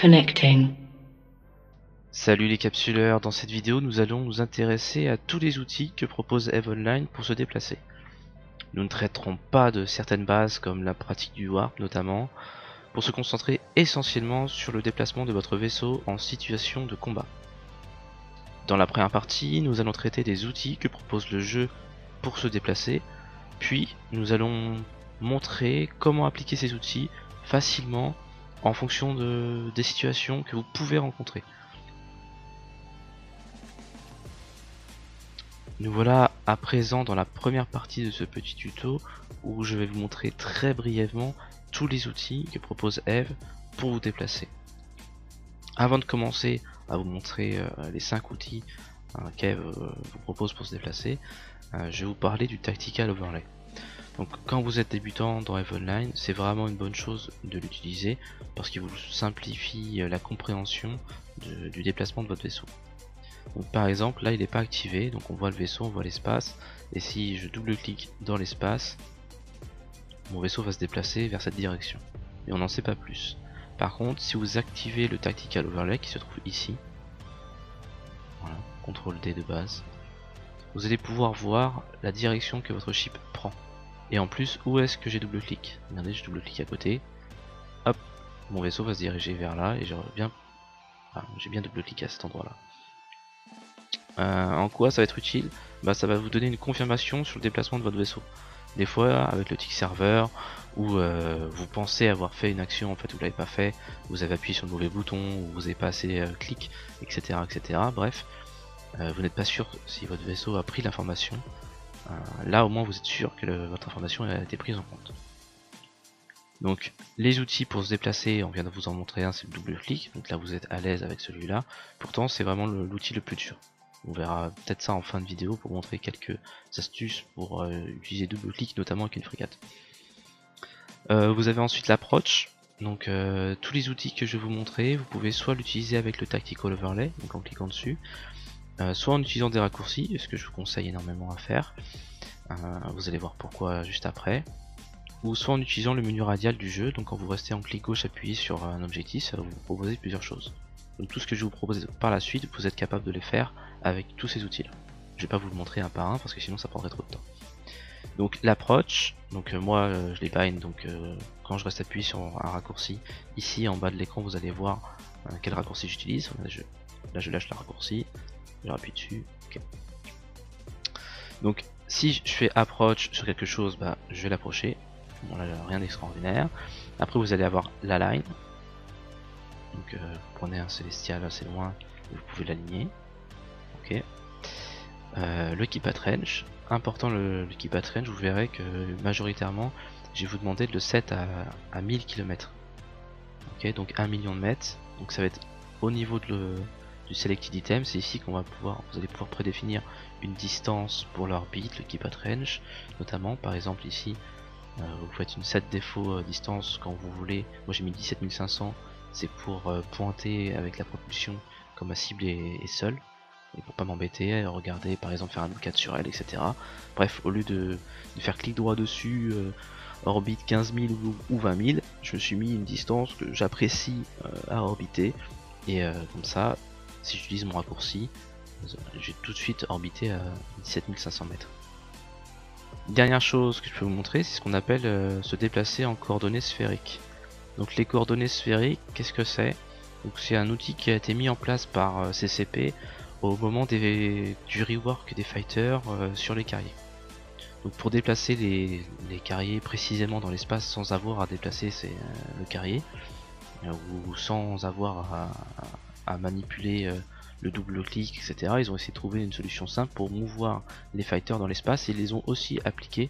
Connecting. Salut les capsuleurs, dans cette vidéo nous allons nous intéresser à tous les outils que propose EVE Online pour se déplacer. Nous ne traiterons pas de certaines bases comme la pratique du warp notamment, pour se concentrer essentiellement sur le déplacement de votre vaisseau en situation de combat. Dans la première partie, nous allons traiter des outils que propose le jeu pour se déplacer, puis nous allons montrer comment appliquer ces outils facilement en fonction des situations que vous pouvez rencontrer. Nous voilà à présent dans la première partie de ce petit tuto où je vais vous montrer très brièvement tous les outils que propose EVE pour vous déplacer. Avant de commencer à vous montrer les 5 outils qu'EVE vous propose pour se déplacer, je vais vous parler du Tactical Overlay. Donc quand vous êtes débutant dans EVE Online, c'est vraiment une bonne chose de l'utiliser parce qu'il vous simplifie la compréhension du déplacement de votre vaisseau. Donc par exemple là il n'est pas activé, donc on voit le vaisseau, on voit l'espace, et si je double-clique dans l'espace, mon vaisseau va se déplacer vers cette direction, et on n'en sait pas plus. Par contre si vous activez le Tactical Overlay qui se trouve ici, voilà, CTRL D de base, vous allez pouvoir voir la direction que votre ship prend, et en plus où est-ce que j'ai double-clic. Regardez, je double-clique à côté, hop, mon vaisseau va se diriger vers là, et j'ai bien double-cliqué à cet endroit là. En quoi ça va être utile? Ça va vous donner une confirmation sur le déplacement de votre vaisseau. Des fois avec le tick serveur où vous pensez avoir fait une action, en fait vous l'avez pas fait, vous avez appuyé sur le mauvais bouton, ou vous n'avez pas assez clic, etc. Bref, vous n'êtes pas sûr si votre vaisseau a pris l'information. Là au moins vous êtes sûr que votre information a été prise en compte. Donc les outils pour se déplacer, on vient de vous en montrer un, c'est le double clic, donc là vous êtes à l'aise avec celui-là. Pourtant c'est vraiment l'outil le plus dur. On verra peut-être ça en fin de vidéo pour montrer quelques astuces pour utiliser double clic, notamment avec une frégate. Vous avez ensuite l'approach. Donc tous les outils que je vais vous montrer, vous pouvez soit l'utiliser avec le Tactical Overlay, donc en cliquant dessus, soit en utilisant des raccourcis, ce que je vous conseille énormément à faire. Vous allez voir pourquoi juste après. Ou soit en utilisant le menu radial du jeu, donc quand vous restez en clic gauche appuyé sur un objectif, ça va vous proposer plusieurs choses. Donc tout ce que je vais vous propose par la suite, vous êtes capable de les faire avec tous ces outils là. Je vais pas vous le montrer un par un parce que sinon ça prendrait trop de temps. Donc l'approach, donc moi je les bind, donc quand je reste appuyé sur un raccourci, ici en bas de l'écran vous allez voir quel raccourci j'utilise. Là je lâche le raccourci, je rappuie dessus, ok. Donc si je fais approach sur quelque chose, je vais l'approcher. Bon là rien d'extraordinaire. Après vous allez avoir l'align. Donc vous prenez un célestial assez loin et vous pouvez l'aligner. Ok. Le keep at range. Important le keep at range, vous verrez que majoritairement je vais vous demander de le set à 1000 km. Ok, donc 1 million de mètres. Donc ça va être au niveau du selected item, c'est ici qu'on va pouvoir, vous allez pouvoir prédéfinir une distance pour l'orbite, le keep at range, notamment par exemple ici vous faites une set défaut distance quand vous voulez. Moi j'ai mis 17500, c'est pour pointer avec la propulsion quand ma cible est seule, et pour pas m'embêter, regarder par exemple faire un look sur elle, etc. Bref, au lieu de faire clic droit dessus, orbite 15 000 ou 20 000, je me suis mis une distance que j'apprécie à orbiter, et comme ça, si j'utilise mon raccourci, j'ai tout de suite orbité à 17 500 mètres. Dernière chose que je peux vous montrer, c'est ce qu'on appelle se déplacer en coordonnées sphériques. Donc les coordonnées sphériques, qu'est-ce que c'est? Donc c'est un outil qui a été mis en place par CCP au moment du rework des fighters sur les carriers. Donc pour déplacer les carriers précisément dans l'espace sans avoir à déplacer le carrier, ou sans avoir à manipuler le double clic, etc. Ils ont essayé de trouver une solution simple pour mouvoir les fighters dans l'espace, et ils ont aussi appliqué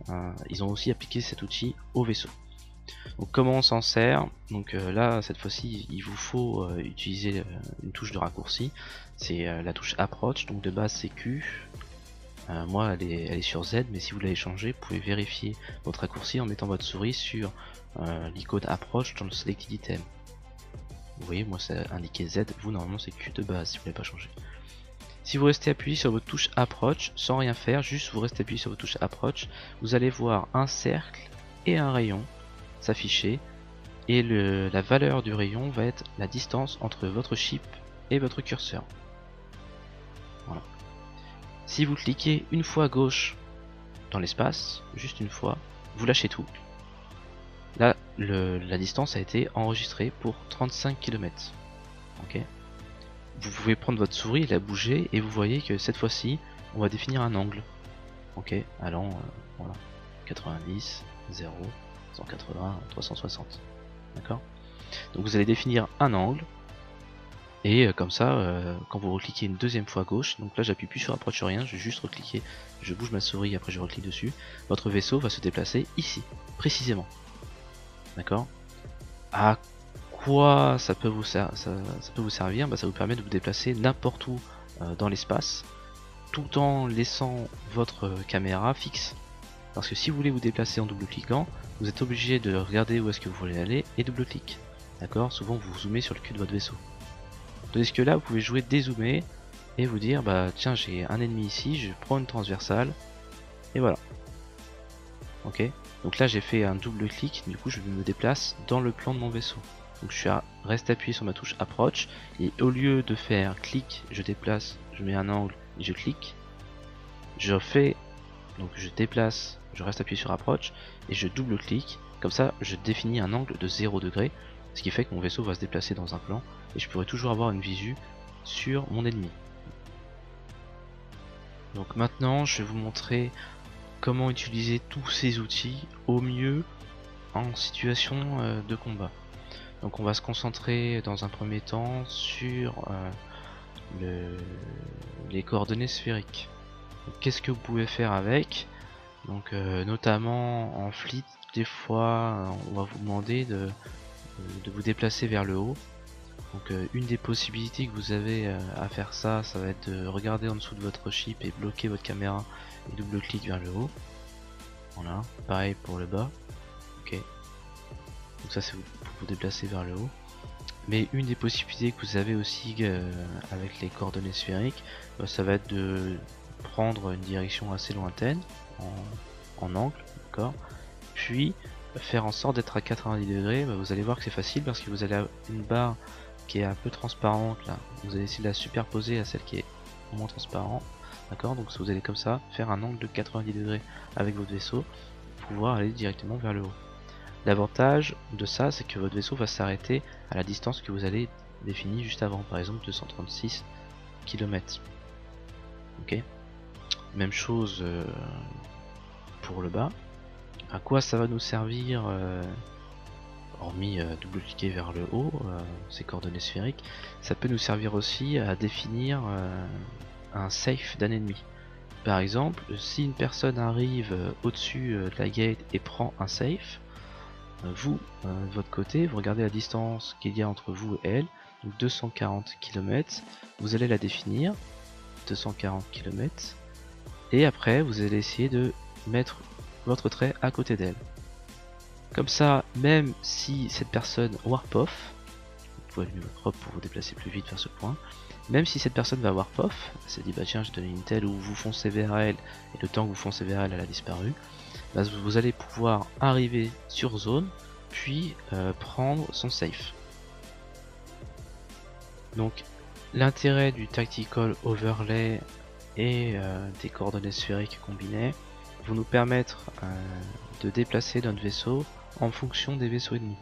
cet outil au vaisseau. Donc comment on s'en sert? Donc là cette fois-ci il vous faut utiliser une touche de raccourci, c'est la touche approach, donc de base c'est Q. Moi elle est sur Z, mais si vous l'avez changé, vous pouvez vérifier votre raccourci en mettant votre souris sur l'icône approach dans le selected item. Vous voyez, moi c'est indiqué Z, vous normalement c'est Q de base si vous l'avez pas changé. Si vous restez appuyé sur votre touche approach sans rien faire, juste vous restez appuyé sur votre touche approach, vous allez voir un cercle et un rayon s'afficher et la valeur du rayon va être la distance entre votre ship et votre curseur. Voilà. Si vous cliquez une fois à gauche dans l'espace, juste une fois, vous lâchez tout. Là, la distance a été enregistrée pour 35 km. Ok. Vous pouvez prendre votre souris et la bouger et vous voyez que cette fois-ci, on va définir un angle. Ok, allant voilà, 90, 0, 180, 360. D'accord. Donc vous allez définir un angle et comme ça, quand vous recliquez une deuxième fois à gauche, donc là j'appuie plus sur approche sur rien, je vais juste recliquer, je bouge ma souris, après je reclique dessus, votre vaisseau va se déplacer ici, précisément. D'accord. À quoi ça peut vous servir? Bah, ça vous permet de vous déplacer n'importe où dans l'espace, tout en laissant votre caméra fixe. Parce que si vous voulez vous déplacer en double-cliquant, vous êtes obligé de regarder où est-ce que vous voulez aller et double-clic. D'accord. Souvent vous zoomez sur le cul de votre vaisseau. Tandis que là vous pouvez jouer dézoomer et vous dire bah tiens j'ai un ennemi ici, je prends une transversale et voilà. Ok. Donc là j'ai fait un double clic, du coup je me déplace dans le plan de mon vaisseau. Donc je reste appuyé sur ma touche approche et au lieu de faire clic, je déplace, je mets un angle et je clique, je fais, donc je déplace, je reste appuyé sur approche et je double clic, comme ça je définis un angle de 0 degré, ce qui fait que mon vaisseau va se déplacer dans un plan et je pourrai toujours avoir une visu sur mon ennemi. Donc maintenant je vais vous montrer comment utiliser tous ces outils au mieux en situation de combat. Donc on va se concentrer dans un premier temps sur les coordonnées sphériques. Qu'est-ce que vous pouvez faire avec? Donc notamment en fleet, des fois on va vous demander de vous déplacer vers le haut. Donc une des possibilités que vous avez à faire ça, ça va être de regarder en dessous de votre ship et bloquer votre caméra et double-clic vers le haut. Voilà, pareil pour le bas. Ok. Donc ça c'est pour vous déplacer vers le haut. Mais une des possibilités que vous avez aussi avec les coordonnées sphériques, ça va être de prendre une direction assez lointaine en angle, d'accord. Puis faire en sorte d'être à 90 degrés. Vous allez voir que c'est facile parce que vous allez avoir une barre qui est un peu transparente là. Vous allez essayer de la superposer à celle qui est moins transparente, d'accord. Donc vous allez comme ça faire un angle de 90 degrés avec votre vaisseau pour pouvoir aller directement vers le haut. L'avantage de ça, c'est que votre vaisseau va s'arrêter à la distance que vous avez définie juste avant, par exemple 236 km. Ok. Même chose pour le bas. À quoi ça va nous servir, hormis double-cliquer vers le haut, ces coordonnées sphériques, ça peut nous servir aussi à définir un safe d'un ennemi. Par exemple, si une personne arrive au-dessus de la gate et prend un safe, vous, de votre côté, vous regardez la distance qu'il y a entre vous et elle, donc 240 km, vous allez la définir, 240 km, et après vous allez essayer de mettre votre trait à côté d'elle. Comme ça, même si cette personne warp off, vous pouvez allumer votre hop pour vous déplacer plus vite vers ce point, même si cette personne va warp off, elle s'est dit bah tiens j'ai donné une telle, ou vous foncez vers elle, et le temps que vous foncez vers elle, elle a disparu, bah, vous allez pouvoir arriver sur zone, puis prendre son safe. Donc l'intérêt du tactical overlay et des coordonnées sphériques combinées vont nous permettre de déplacer notre vaisseau en fonction des vaisseaux ennemis.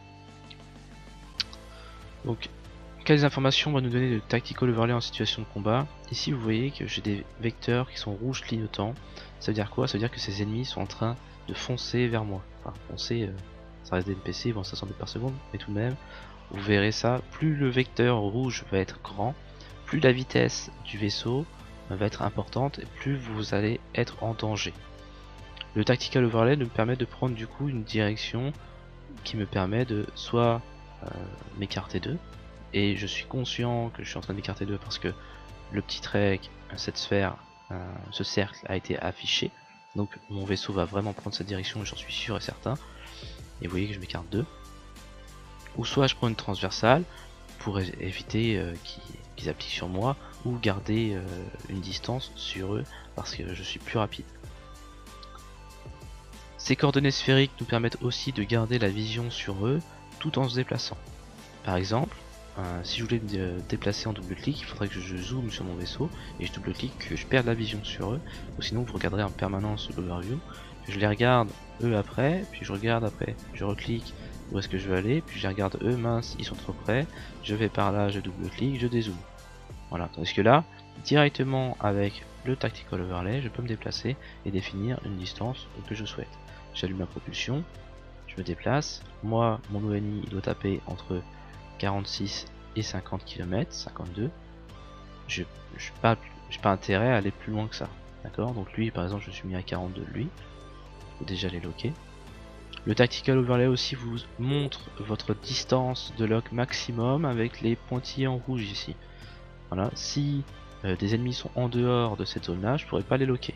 Donc quelles informations va nous donner le tactical overlay en situation de combat? Ici vous voyez que j'ai des vecteurs qui sont rouges clignotants. Ça veut dire quoi? Ça veut dire que ces ennemis sont en train de foncer vers moi. Enfin foncer, ça reste des NPC, ils vont à 500 mètres par seconde, mais tout de même, vous verrez ça, plus le vecteur rouge va être grand, plus la vitesse du vaisseau va être importante et plus vous allez être en danger. Le tactical overlay nous permet de prendre du coup une direction qui me permet de soit m'écarter d'eux, et je suis conscient que je suis en train de m'écarter d'eux parce que le petit trait, cette sphère, ce cercle a été affiché, donc mon vaisseau va vraiment prendre cette direction, j'en suis sûr et certain, et vous voyez que je m'écarte d'eux. Ou soit je prends une transversale pour éviter qu'ils appliquent sur moi, ou garder une distance sur eux parce que je suis plus rapide. Ces coordonnées sphériques nous permettent aussi de garder la vision sur eux tout en se déplaçant. Par exemple, si je voulais me déplacer en double clic, il faudrait que je zoome sur mon vaisseau et je double clique, que je perde la vision sur eux, ou sinon vous regarderez en permanence l'overview. Je les regarde eux après, puis je regarde après, je reclique où est-ce que je veux aller, puis je les regarde eux, mince, ils sont trop près, je vais par là, je double clique, je dézoome. Voilà, tandis que là, directement avec le Tactical Overlay, je peux me déplacer et définir une distance que je souhaite. J'allume ma propulsion, je me déplace, moi mon ONI il doit taper entre 46 et 50 km, 52. J'ai pas intérêt à aller plus loin que ça. D'accord? Donc lui par exemple je suis mis à 42 lui. Faut déjà les loquer. Le Tactical Overlay aussi vous montre votre distance de lock maximum avec les pointillés en rouge ici. Voilà, si des ennemis sont en dehors de cette zone là, je pourrais pas les loquer.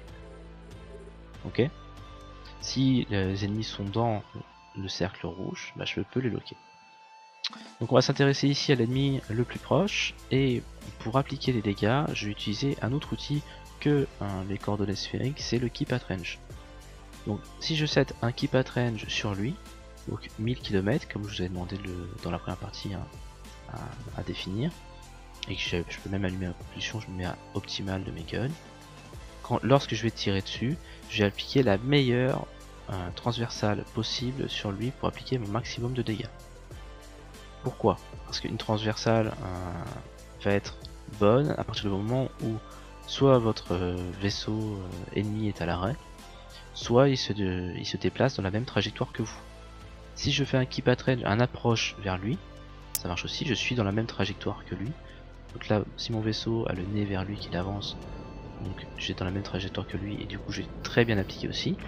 Ok? Si les ennemis sont dans le cercle rouge, bah, je peux les loquer. Donc on va s'intéresser ici à l'ennemi le plus proche, et pour appliquer les dégâts, je vais utiliser un autre outil que les coordonnées sphériques, c'est le Keep at Range. Donc si je set un Keep at Range sur lui, donc 1000 km comme je vous ai demandé dans la première partie à définir, et que je peux même allumer la propulsion, je me mets à optimal de mes guns. Lorsque je vais tirer dessus, je vais appliquer la meilleure transversale possible sur lui pour appliquer mon maximum de dégâts. Pourquoi? Parce qu'une transversale va être bonne à partir du moment où soit votre vaisseau ennemi est à l'arrêt, soit il se déplace dans la même trajectoire que vous. Si je fais un Keep at Range, un approche vers lui, ça marche aussi, je suis dans la même trajectoire que lui. Donc là, si mon vaisseau a le nez vers lui qu'il avance, donc j'ai dans la même trajectoire que lui et du coup j'ai très bien appliqué aussi.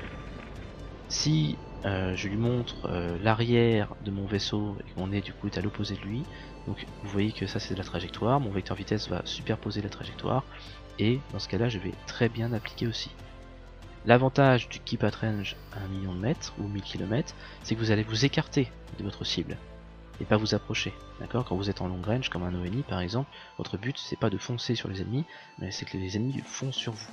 Si je lui montre l'arrière de mon vaisseau et qu'on est du coup à l'opposé de lui, donc vous voyez que ça c'est la trajectoire, mon vecteur vitesse va superposer la trajectoire et dans ce cas là je vais très bien appliquer aussi. L'avantage du Keep at Range à 1 million de mètres ou 1000 km, c'est que vous allez vous écarter de votre cible et pas vous approcher. D'accord? Quand vous êtes en long range comme un ONI par exemple, votre but c'est pas de foncer sur les ennemis, mais c'est que les ennemis foncent sur vous.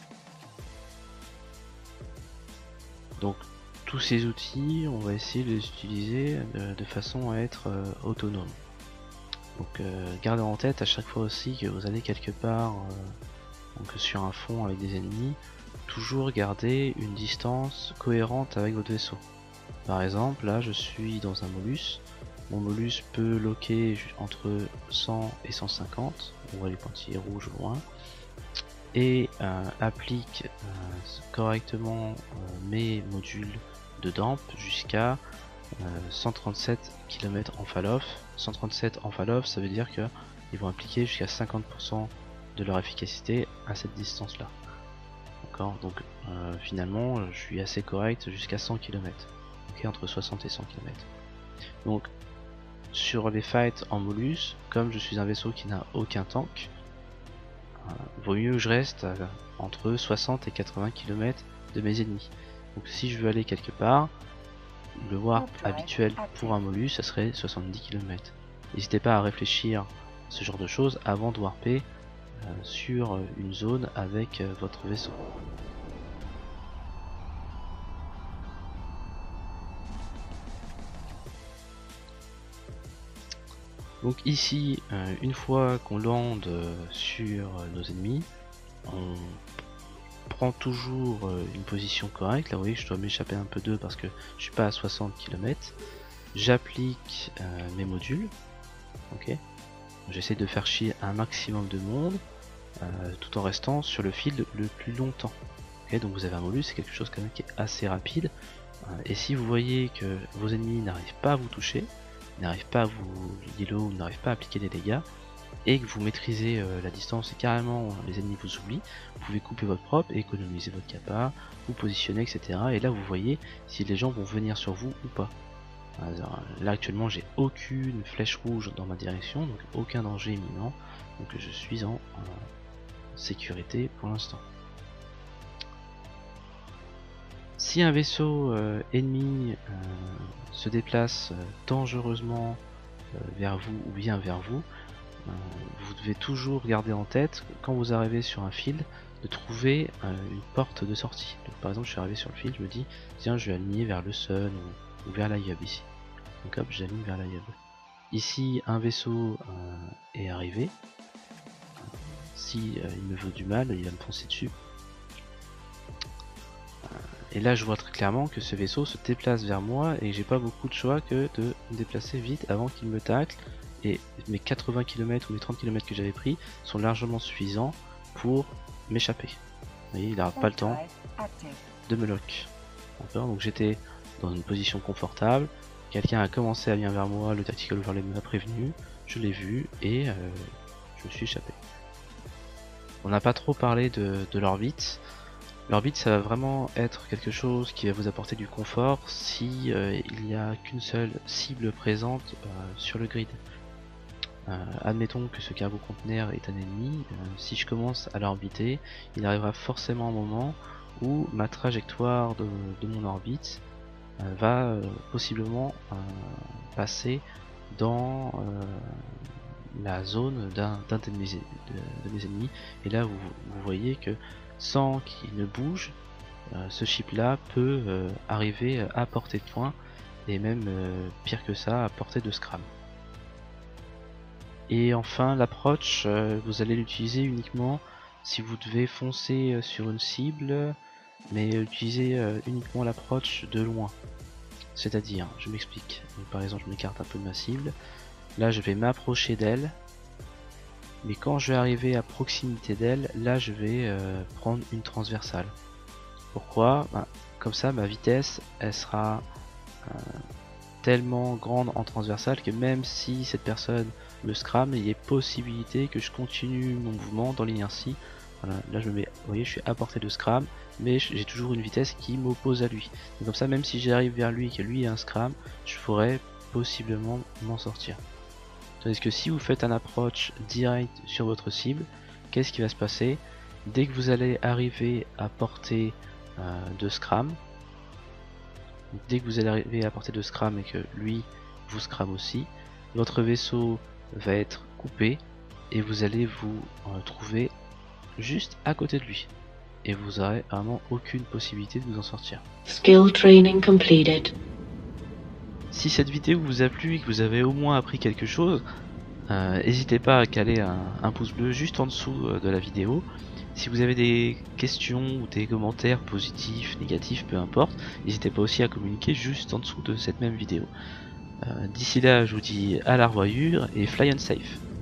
Donc tous ces outils, on va essayer de les utiliser de façon à être autonome. Donc gardez en tête à chaque fois aussi que vous allez quelque part donc sur un fond avec des ennemis, toujours garder une distance cohérente avec votre vaisseau. Par exemple, là je suis dans un molus, mon molus peut loquer entre 100 et 150, on voit les pointillés rouges au loin, et applique correctement mes modules de damp jusqu'à 137 km en fall-off. 137 en fall-off, ça veut dire qu'ils vont appliquer jusqu'à 50% de leur efficacité à cette distance là. D'accord, donc finalement je suis assez correct jusqu'à 100 km. Ok, entre 60 et 100 km. Donc sur les fights en molus, comme je suis un vaisseau qui n'a aucun tank, vaut mieux que je reste entre 60 et 80 km de mes ennemis. Donc si je veux aller quelque part, le warp habituel pour un molus, ça serait 70 km. N'hésitez pas à réfléchir à ce genre de choses avant de warper sur une zone avec votre vaisseau. Donc ici, une fois qu'on lande sur nos ennemis, on prend toujours une position correcte. Là vous voyez, je dois m'échapper un peu d'eux parce que je suis pas à 60 km. J'applique mes modules. Ok. J'essaie de faire chier un maximum de monde tout en restant sur le fil le plus longtemps. Okay, donc vous avez un molus, c'est quelque chose quand même qui est assez rapide. Et si vous voyez que vos ennemis n'arrivent pas à vous toucher, n'arrivent pas à vous yellow, n'arrivent pas à appliquer des dégâts, et que vous maîtrisez la distance et carrément les ennemis vous oublient, vous pouvez couper votre propre et économiser votre capa, vous positionner, etc. Et là vous voyez si les gens vont venir sur vous ou pas. Alors, là actuellement j'ai aucune flèche rouge dans ma direction, donc aucun danger imminent, donc je suis en sécurité pour l'instant. Si un vaisseau ennemi se déplace dangereusement vers vous ou bien vers vous, vous devez toujours garder en tête quand vous arrivez sur un field de trouver une porte de sortie. Donc, par exemple, je suis arrivé sur le field, je me dis tiens, je vais aligner vers le sun ou vers la hub ici. Donc hop, j'aligne vers la Yub. Ici, un vaisseau est arrivé. Si il me veut du mal, il va me foncer dessus. Et là, je vois très clairement que ce vaisseau se déplace vers moi et j'ai pas beaucoup de choix que de me déplacer vite avant qu'il me tacle. Et mes 80 km ou mes 30 km que j'avais pris sont largement suffisants pour m'échapper. Vous voyez, il n'a pas le temps de me lock. Donc j'étais dans une position confortable. Quelqu'un a commencé à venir vers moi, le tactical overlay m'a prévenu, je l'ai vu et je me suis échappé. On n'a pas trop parlé de l'orbite. L'orbite, ça va vraiment être quelque chose qui va vous apporter du confort si il n'y a qu'une seule cible présente sur le grid. Admettons que ce cargo conteneur est un ennemi, si je commence à l'orbiter, il arrivera forcément un moment où ma trajectoire de mon orbite va possiblement passer dans la zone d'un de mes ennemis, et là vous voyez que sans qu'il ne bouge, ce chip là peut arriver à portée de point, et même pire que ça, à portée de scram. Et enfin l'approach, vous allez l'utiliser uniquement si vous devez foncer sur une cible, mais utiliser uniquement l'approach de loin. C'est-à-dire, je m'explique, par exemple je m'écarte un peu de ma cible, là je vais m'approcher d'elle, mais quand je vais arriver à proximité d'elle, là je vais prendre une transversale. Pourquoi? Comme ça ma vitesse elle sera tellement grande en transversale que même si cette personne me scram, il y a possibilité que je continue mon mouvement dans l'inertie. Voilà, là je me mets, vous voyez, je suis à portée de scram, mais j'ai toujours une vitesse qui m'oppose à lui. Donc comme ça, même si j'arrive vers lui et que lui a un scram, je pourrais possiblement m'en sortir. Tandis que si vous faites un approach direct sur votre cible, qu'est-ce qui va se passer? Dès que vous allez arriver à portée de scram, dès que vous allez arriver à portée de scram et que lui vous scram aussi, votre vaisseau va être coupé et vous allez vous trouver juste à côté de lui. Et vous aurez vraiment aucune possibilité de vous en sortir. Skill training completed. Si cette vidéo vous a plu et que vous avez au moins appris quelque chose, n'hésitez pas à caler un pouce bleu juste en dessous de la vidéo. Si vous avez des questions ou des commentaires positifs, négatifs, peu importe, n'hésitez pas aussi à communiquer juste en dessous de cette même vidéo. D'ici là, je vous dis à la revoyure et fly on safe.